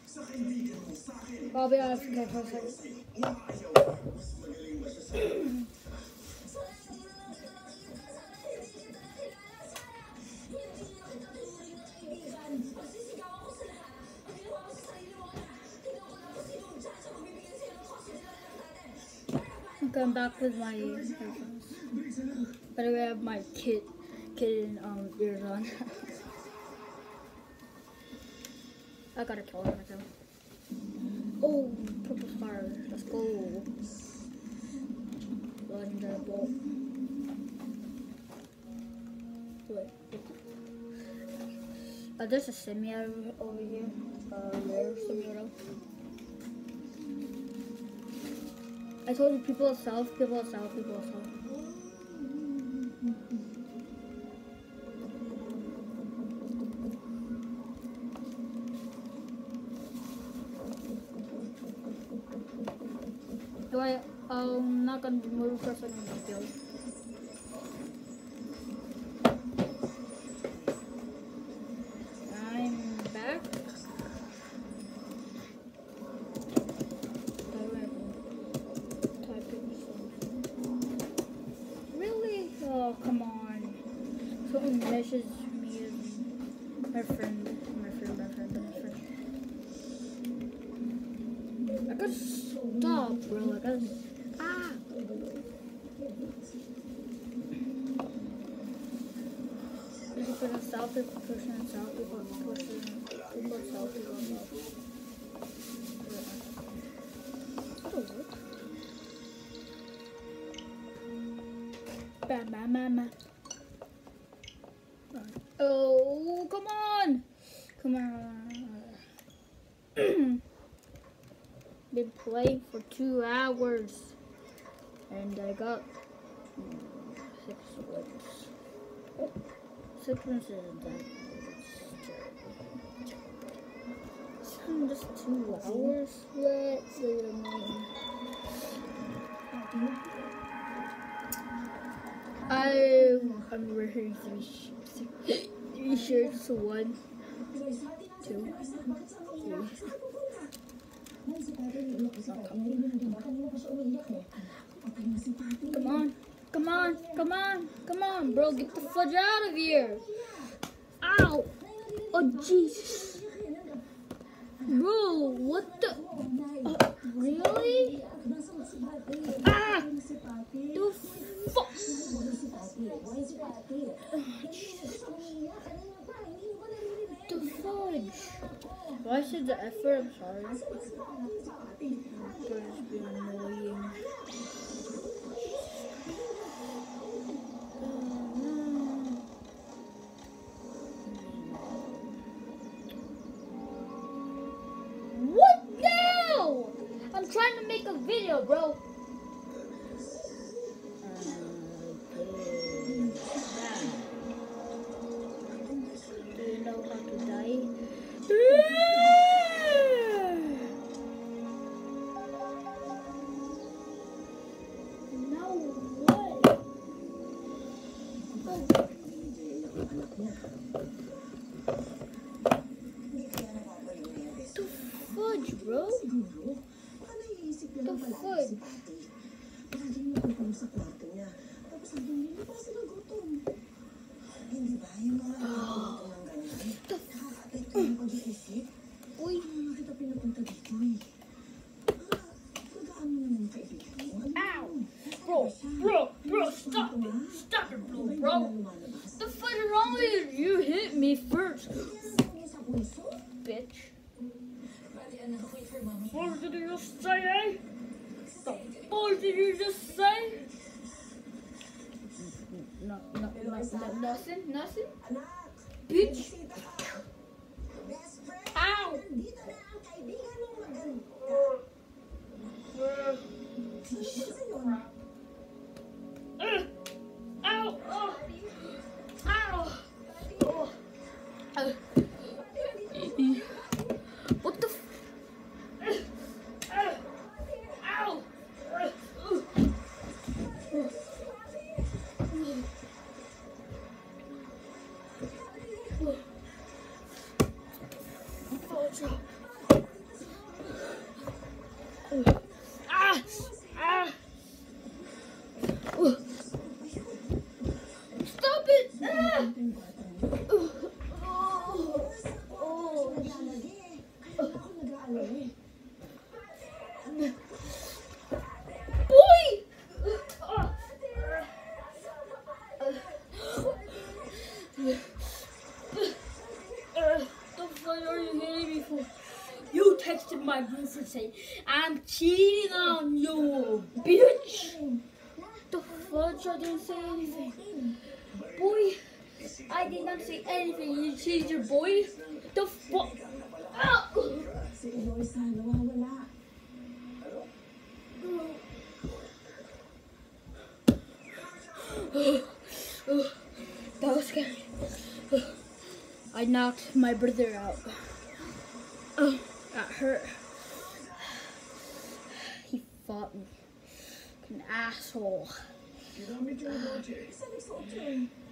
I'll be honest, okay, for a second. Okay, I'm back with my headphones. By the way, I have my kitten ears on. I gotta kill him myself. Oh, purple star. Let's go. Legendary bolt. Wait. There's a semi-auto over here. Rare semi-auto. I told you people south. I'm not gonna be moving for a second. I'm back. Really? Oh, come on. Someone messages me as my friend. I gotta stop, bro. I gotta. Pushing south, pushing south. That'll work. Bam. Oh, come on. Been playing for 2 hours, and I got 6 wins. 6 wins isn't that bad. Just 2 hours. Let's see what I mean. I'm wearing 3 shirts. 1, 2, 3. Come on, bro, get the fudge out of here. Ow! Oh, Jesus. Bro, what the? Really? Ah! The fuck? The fudge. Well, I said the F word, I'm sorry. It's been annoying. What now? I'm trying to make a video, bro. Do you know how to die? The fudge, bro. The fudge. Bro, stop it, bro. The fuck is wrong with you? You hit me first, bitch. What did you just say, eh? What did you just say? Nothing, bitch. Ow! What the f- Ow! are you hitting me for? You texted my girlfriend saying, I'm cheating on you, bitch. The fudge, I didn't say anything. Boy, I did not say anything. You cheated, boy. The fuck? That was scary. I knocked my brother out. That hurt. He fought me. An asshole.